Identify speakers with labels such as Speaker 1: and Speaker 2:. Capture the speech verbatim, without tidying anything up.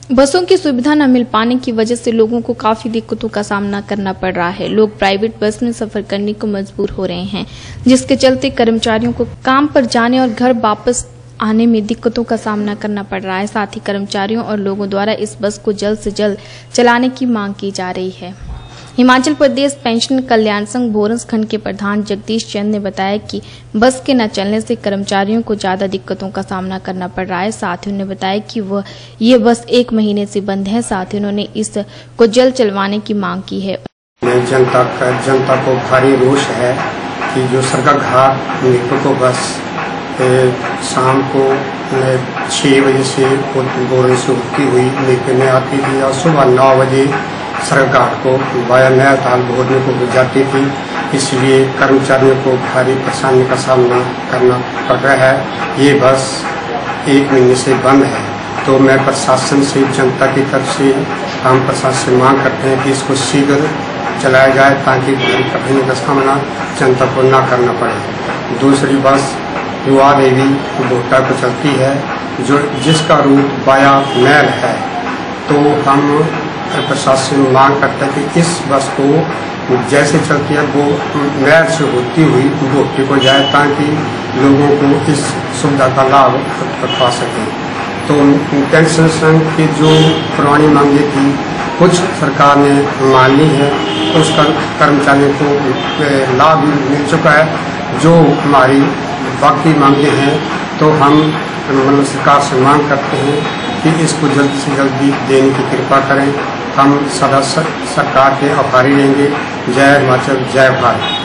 Speaker 1: बसों की सुविधा न मिल पाने की वजह से लोगों को काफी दिक्कतों का सामना करना पड़ रहा है। लोग प्राइवेट बस में सफर करने को मजबूर हो रहे हैं, जिसके चलते कर्मचारियों को काम पर जाने और घर वापस आने में दिक्कतों का सामना करना पड़ रहा है। साथ ही कर्मचारियों और लोगों द्वारा इस बस को जल्द से जल्द चलाने की मांग की जा रही है। हिमाचल प्रदेश पेंशन कल्याण संघ भोरंज खंड के प्रधान जगदीश चंद ने बताया कि बस के न चलने से कर्मचारियों को ज्यादा दिक्कतों का सामना करना पड़ रहा है। साथ ही उन्होंने बताया कि वह ये बस एक महीने से बंद है। साथ ही उन्होंने इस को जल्द चलवाने की मांग की है।
Speaker 2: जनता का जनता को भारी रोष है कि जो सरकार घाट मेट्रो को बस शाम को छः बजे से भोरंज से उठती हुई मेट्रो में आती थी और सुबह नौ बजे सरकार को वाया नया ताल भोरने को जाती थी। इसलिए कर्मचारियों को भारी परेशानी का सामना करना पड़ रहा है। ये बस एक महीने से बंद है, तो मैं प्रशासन से जनता की तरफ से हम प्रशासन से मांग करते हैं कि इसको शीघ्र चलाया जाए ताकि भारी कठिनाई का सामना जनता को न करना पड़े। दूसरी बस युवा देवी भोटा को चलती है, जो जिसका रूट वाया मैल है, तो हम प्रशासन मांग करता है कि इस बस को जैसे चलती है वो मैल से होती हुई भोटी को जाए ताकि लोगों को इस सुविधा का लाभ उठा सकें। तो पेंशन संघ की जो पुरानी मांगे थी कुछ सरकार ने मान ली है, तो उस कर्मचारियों को लाभ मिल चुका है। जो हमारी बाकी मांगे हैं तो हम मतलब सरकार से मांग करते हैं कि इसको जल्द से जल्दी देने की कृपा करें। हम सदा सरकार के आभारी रहेंगे। जय हिमाचल, जय भारत।